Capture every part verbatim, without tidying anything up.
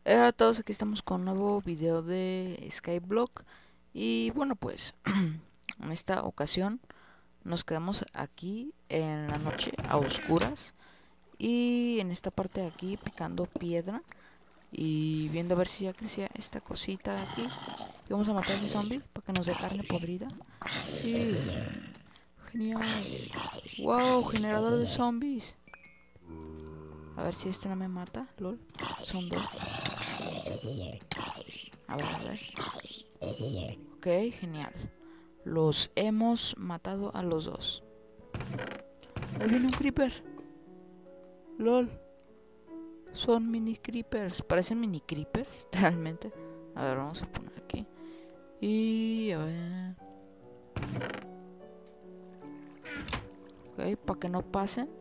Hola a todos, aquí estamos con un nuevo video de Skyblock. Y bueno, pues en esta ocasión nos quedamos aquí en la noche a oscuras y en esta parte de aquí picando piedra y viendo a ver si ya crecía esta cosita de aquí. Y vamos a matar a ese zombie para que nos dé carne podrida. Sí, genial. Wow, generador de zombies. A ver si este no me mata, lol. Son dos. A ver, a ver. Ok, genial. Los hemos matado a los dos. Ahí viene un creeper. LOL. Son mini creepers. Parecen mini creepers, realmente. A ver, vamos a poner aquí. Y a ver. Ok, para que no pasen.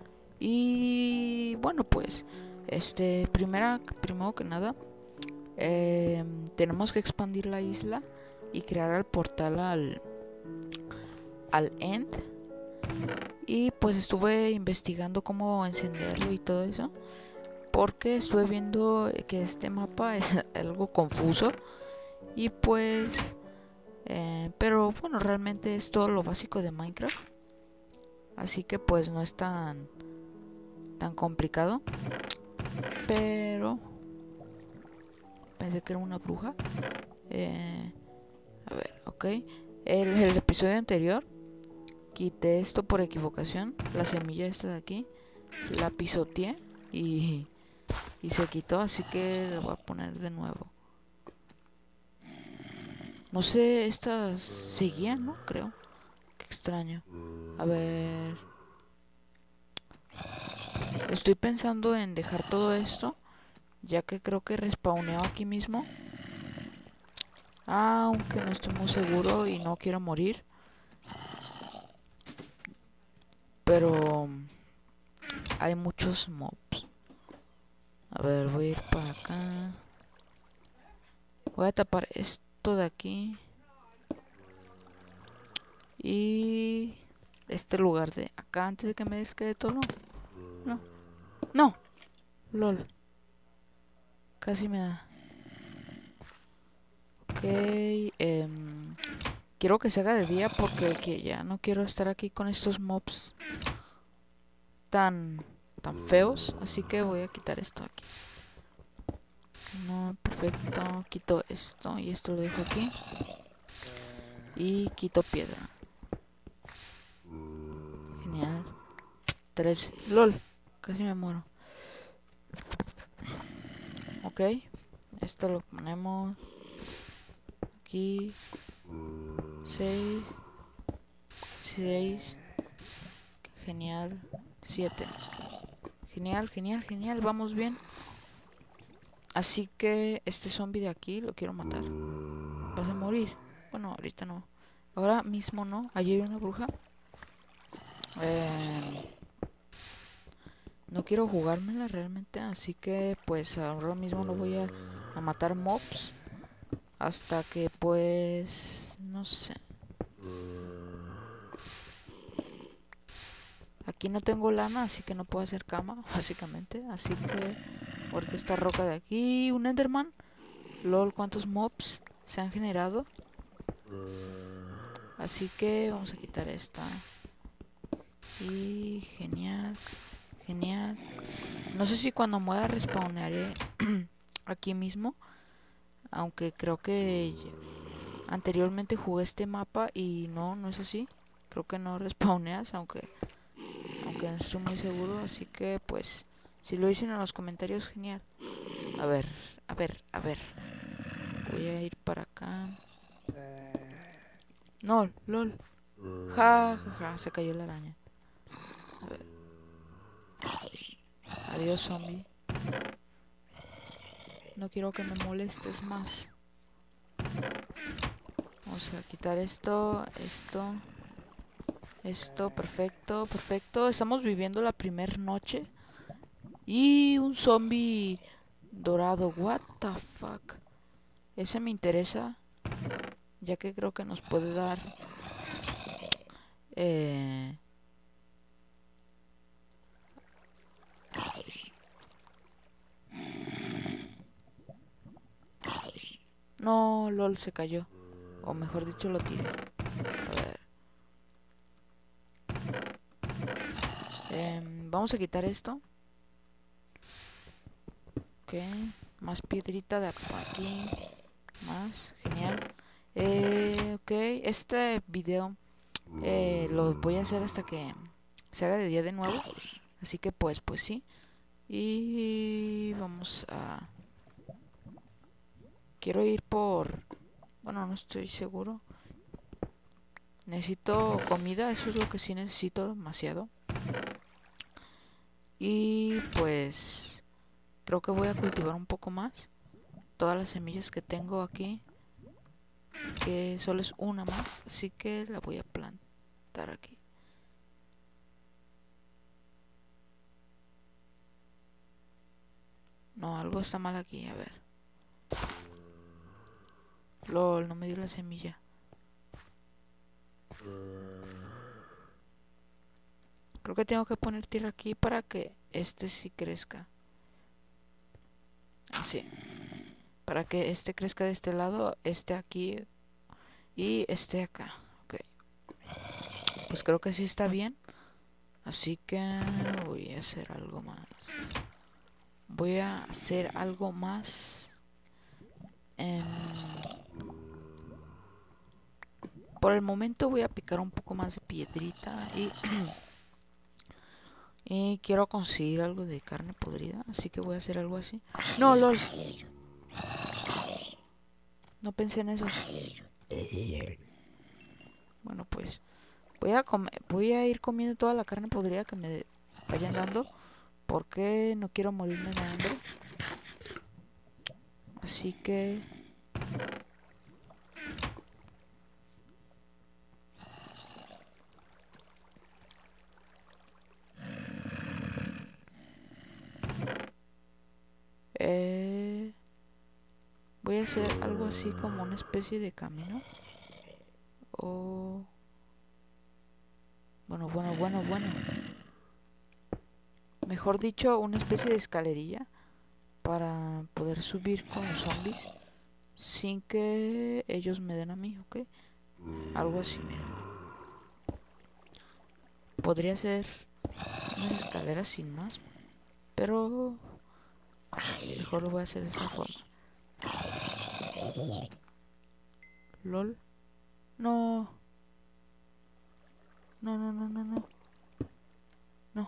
Y bueno, pues. Este, primera, primero que nada. Eh, tenemos que expandir la isla y crear el portal al. al End. Y pues estuve investigando cómo encenderlo y todo eso, porque estuve viendo que este mapa es algo confuso. Y pues eh, pero bueno, realmente es todo lo básico de Minecraft, así que pues no es tan tan complicado. Pero pensé que era una bruja. eh, a ver, ok. El, el episodio anterior quité esto por equivocación, la semilla esta de aquí, la pisoteé y, y se quitó, así que la voy a poner de nuevo. No sé, estas seguían, ¿no? Creo. Qué extraño. A ver. Estoy pensando en dejar todo esto, ya que creo que respawneo aquí mismo. Aunque no estoy muy seguro y no quiero morir. Pero hay muchos mobs. A ver, voy a ir para acá. Voy a tapar esto de aquí. Y este lugar de acá antes de que me desquede todo. No, no, no. LOL. Casi me da. Ok. Eh, quiero que se haga de día porque que ya no quiero estar aquí con estos mobs tan tan feos, así que voy a quitar esto aquí. No, perfecto. Quito esto y esto lo dejo aquí. Y quito piedra. Genial. Tres. LOL. Casi me muero. Ok. Esto lo ponemos aquí. Seis. Seis. Genial. Siete. Genial, genial, genial. Vamos bien. Así que este zombie de aquí lo quiero matar. Vas a morir. Bueno, ahorita no. Ahora mismo no. Allí hay una bruja. Eh, no quiero jugármela realmente. Así que pues ahora mismo no voy a, a matar mobs. Hasta que pues... no sé. Aquí no tengo lana, así que no puedo hacer cama, básicamente. Así que ahorita esta roca de aquí. Un enderman. LOL, ¿cuántos mobs se han generado? Así que vamos a quitar esta. Y genial, genial. No sé si cuando muera respawnearé aquí mismo. Aunque creo que anteriormente jugué este mapa y no, no es así. Creo que no respawneas, aunque aunque no estoy muy seguro. Así que pues, si lo dicen en los comentarios, genial. A ver, a ver, a ver. Voy a ir para acá. No, lol. Ja, ja, ja, se cayó la araña. A ver. Adiós, zombie. No quiero que me molestes más. Vamos a quitar esto, esto, esto, perfecto, perfecto. Estamos viviendo la primera noche. Y un zombie dorado, what the fuck. Ese me interesa, ya que creo que nos puede dar... Eh... No, lol, se cayó. O mejor dicho, lo tiré. A ver. Eh, vamos a quitar esto. Ok. Más piedrita de aquí. Más. Genial. Eh, ok. Este video eh, lo voy a hacer hasta que se haga de día de nuevo. Así que pues, pues sí. Y vamos a... Quiero ir por... Bueno, no estoy seguro. Necesito comida, eso es lo que sí necesito demasiado. Y pues... Creo que voy a cultivar un poco más. Todas las semillas que tengo aquí. Que solo es una más. Así que la voy a plantar aquí. No, algo está mal aquí, a ver. Lol, no me dio la semilla. Creo que tengo que poner tierra aquí para que este sí crezca. Así. Para que este crezca de este lado, este aquí y este acá. Ok. Pues creo que sí está bien. Así que voy a hacer algo más. Voy a hacer algo más. Eh, por el momento voy a picar un poco más de piedrita y... Y quiero conseguir algo de carne podrida, así que voy a hacer algo así. No, lol. No pensé en eso. Bueno, pues voy a comer, voy a ir comiendo toda la carne podrida que me vayan dando, porque no quiero morirme de hambre. Así que eh, voy a hacer algo así como una especie de camino. O bueno, bueno, bueno, bueno. Mejor dicho, una especie de escalerilla para poder subir con los zombies sin que ellos me den a mí, ¿ok? Algo así, mira. Podría ser unas escaleras sin más, pero mejor lo voy a hacer de esta forma. LOL. No. No, no, no, no, no. No.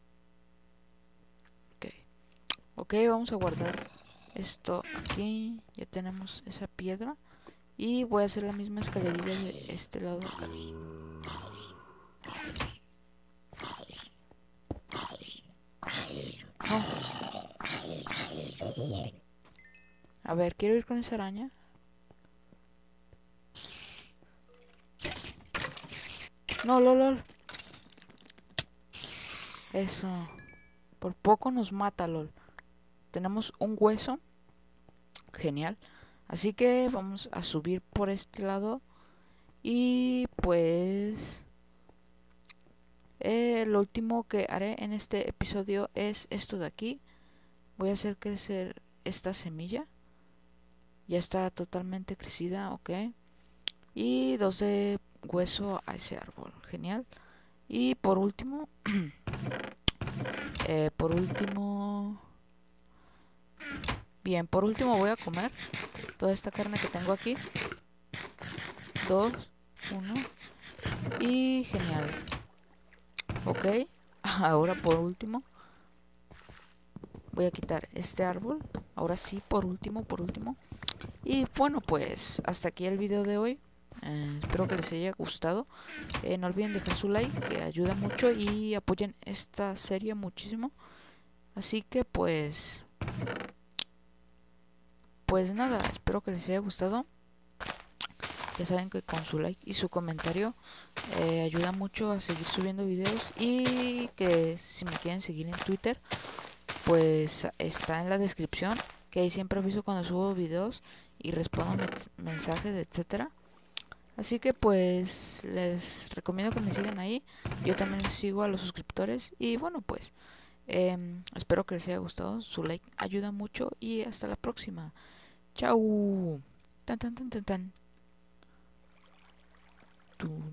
Ok. Ok, vamos a guardar esto aquí. Ya tenemos esa piedra. Y voy a hacer la misma escalerilla de este lado de acá. No. A ver, quiero ir con esa araña. No, lol, lol. Eso. Por poco nos mata, lol. Tenemos un hueso. Genial. Así que vamos a subir por este lado. Y pues... Eh, lo último que haré en este episodio es esto de aquí. Voy a hacer crecer esta semilla. Ya está totalmente crecida, ok. Y dos de hueso a ese árbol, genial. Y por último, eh, por último, bien, por último voy a comer toda esta carne que tengo aquí. Dos, uno, y genial. Ok, ahora por último voy a quitar este árbol. Ahora sí, por último, por último. Y bueno, pues hasta aquí el video de hoy. Eh, espero que les haya gustado. Eh, no olviden dejar su like, que ayuda mucho, y apoyen esta serie muchísimo. Así que pues... Pues nada, espero que les haya gustado. Ya saben que con su like y su comentario eh, ayuda mucho a seguir subiendo videos. Y que si me quieren seguir en Twitter, pues está en la descripción, que ahí siempre aviso cuando subo videos y respondo mensajes, etcétera. Así que pues les recomiendo que me sigan ahí. Yo también les sigo a los suscriptores. Y bueno, pues eh, espero que les haya gustado. Su like ayuda mucho. Y hasta la próxima. Chao. Tan tan tan tan tan. Tu,